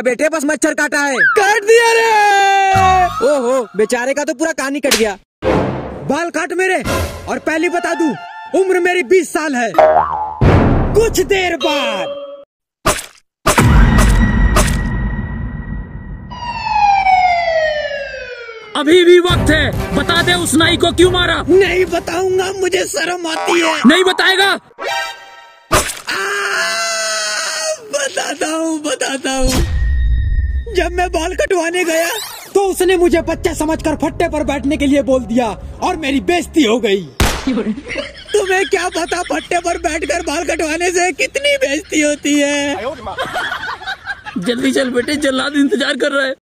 बेटे, बस मच्छर काटा है। काट दिया रे। ओहो, बेचारे का तो पूरा कान ही कट गया। बाल काट मेरे, और पहले बता दूं, उम्र मेरी 20 साल है। कुछ देर बाद अभी भी वक्त है, बता दे उस नाई को क्यों मारा। नहीं बताऊंगा, मुझे शर्म आती है। नहीं बताएगा? बताता हूँ। जब मैं बाल कटवाने गया तो उसने मुझे बच्चा समझकर फट्टे पर बैठने के लिए बोल दिया और मेरी बेइज्जती हो गई। तुम्हें क्या पता फट्टे पर बैठकर बाल कटवाने से कितनी बेइज्जती होती है। जल्दी चल बेटे, जल्लाद इंतजार कर रहा है।